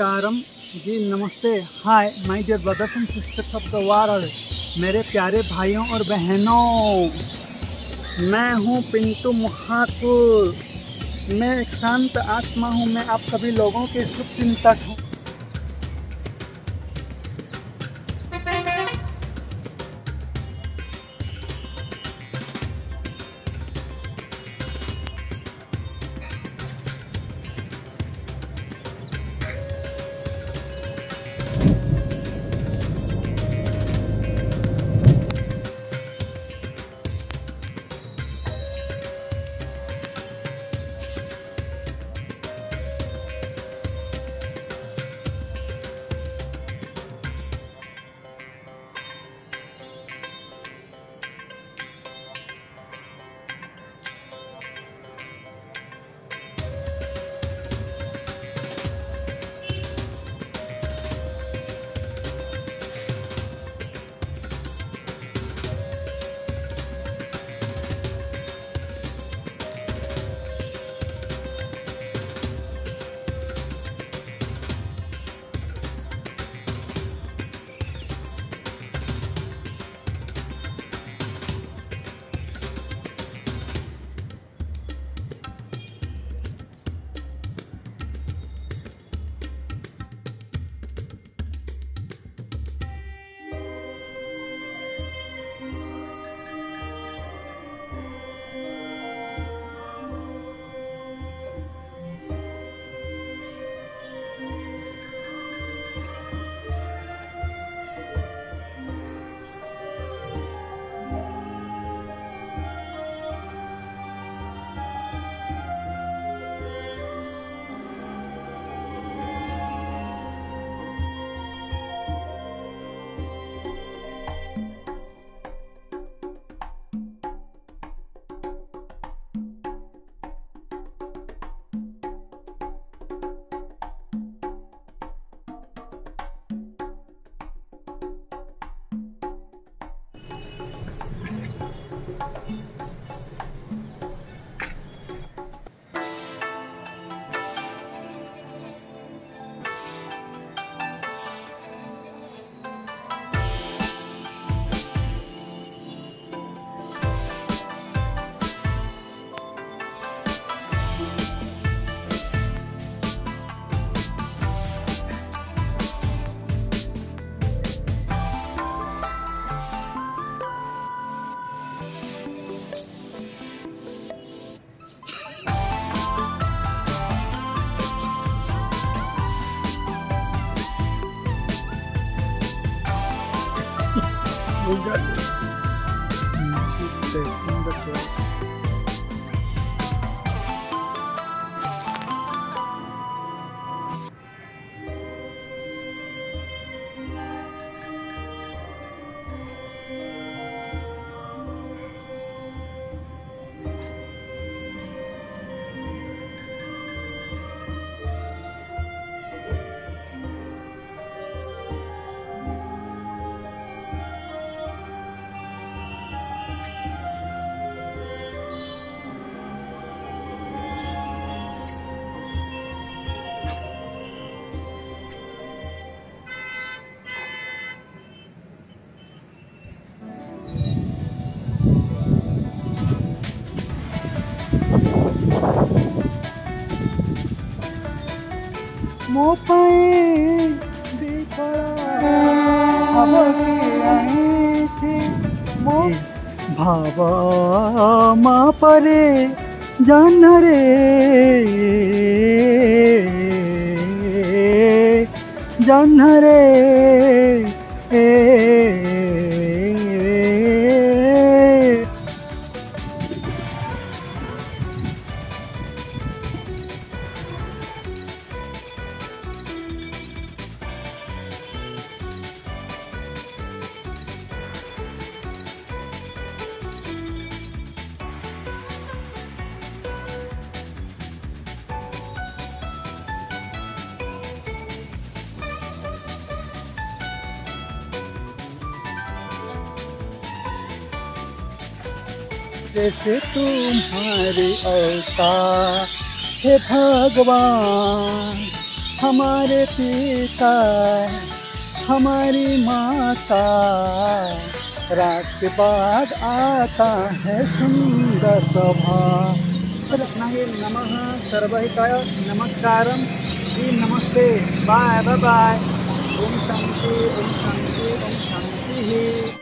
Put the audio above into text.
नमस्कारम जी, नमस्ते। Hi my dear brothers and sisters of the world, मेरे प्यारे भाइयों और बहनों, मैं हूं पिंटू महाकुर। मैं एक शांत आत्मा हूं। मैं आप सभी लोगों के शुभ चिंतक हूं। ମୋ ପାଇଁ ଭାବ କି ଆଇଛି ମୋ ଭାବ ମା ପरे ଜାନରେ ଜାନରେ जैसे तुम्हारे अवतार हे भगवान, हमारे पिता, हमारी माता, रात के बाद आता है सुंदर प्रभात। और अपना ही नमः सर्वहिताय नमस्कारम जी, नमस्ते, बाय बाय बाय। ओम शांति ओम शांति ओम शांति।